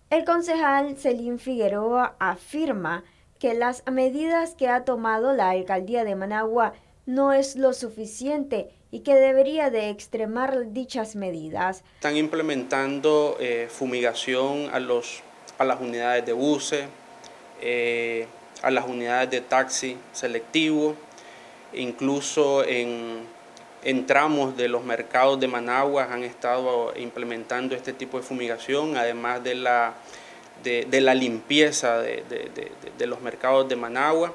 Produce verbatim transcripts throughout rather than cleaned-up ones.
El concejal Celín Figueroa afirma que las medidas que ha tomado la alcaldía de Managua no es lo suficiente y que debería de extremar dichas medidas. Están implementando eh, fumigación a, los, a las unidades de buses, eh, a las unidades de taxi selectivo, incluso en, en tramos de los mercados de Managua han estado implementando este tipo de fumigación, además de la, de, de la limpieza de, de, de, de los mercados de Managua.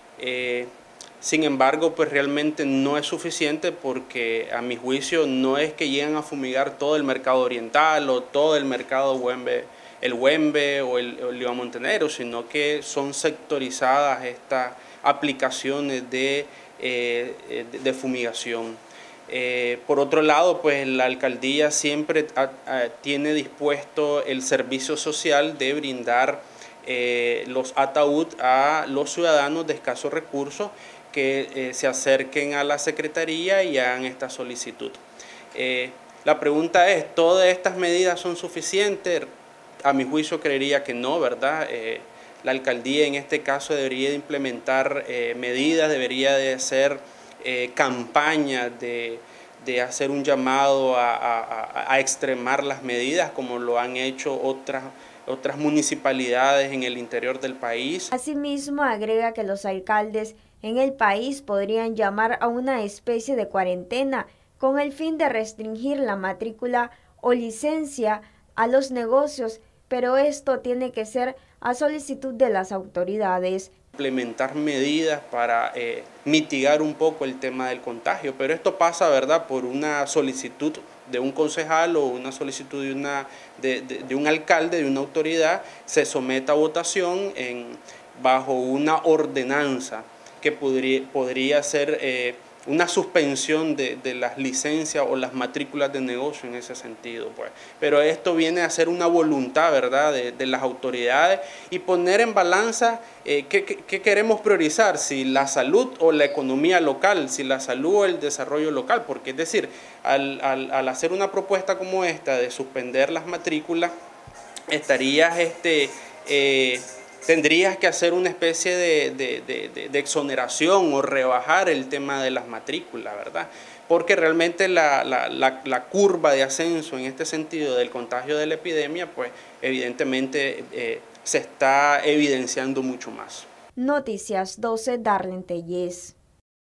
Eh, Sin embargo, pues realmente no es suficiente porque a mi juicio no es que lleguen a fumigar todo el mercado oriental o todo el mercado Güembe, el Güembe o el, el Líbano Montenegro, sino que son sectorizadas estas aplicaciones de, eh, de, de fumigación. Eh, por otro lado, pues la alcaldía siempre a, a, tiene dispuesto el servicio social de brindar eh, los ataúd a los ciudadanos de escasos recursos que eh, se acerquen a la Secretaría y hagan esta solicitud. Eh, la pregunta es, ¿todas estas medidas son suficientes? A mi juicio creería que no, ¿verdad? Eh, la alcaldía en este caso debería de implementar eh, medidas, debería de hacer eh, campañas de, de hacer un llamado a, a, a extremar las medidas como lo han hecho otras otras municipalidades en el interior del país. Asimismo, agrega que los alcaldes en el país podrían llamar a una especie de cuarentena con el fin de restringir la matrícula o licencia a los negocios, pero esto tiene que ser a solicitud de las autoridades. Implementar medidas para eh, mitigar un poco el tema del contagio, pero esto pasa, ¿verdad?, por una solicitud de un concejal o una solicitud de, una, de, de, de un alcalde, de una autoridad, se someta a votación en, bajo una ordenanza que podría, podría ser eh, una suspensión de, de las licencias o las matrículas de negocio en ese sentido, pues. Pero esto viene a ser una voluntad, ¿verdad?, de, de las autoridades y poner en balanza eh, qué, qué, qué queremos priorizar, si la salud o la economía local, si la salud o el desarrollo local, porque es decir, al, al, al hacer una propuesta como esta de suspender las matrículas, estarías este, eh, tendrías que hacer una especie de, de, de, de exoneración o rebajar el tema de las matrículas, ¿verdad? Porque realmente la, la, la, la curva de ascenso en este sentido del contagio de la epidemia, pues evidentemente eh, se está evidenciando mucho más. Noticias doce, Darlene Tellez.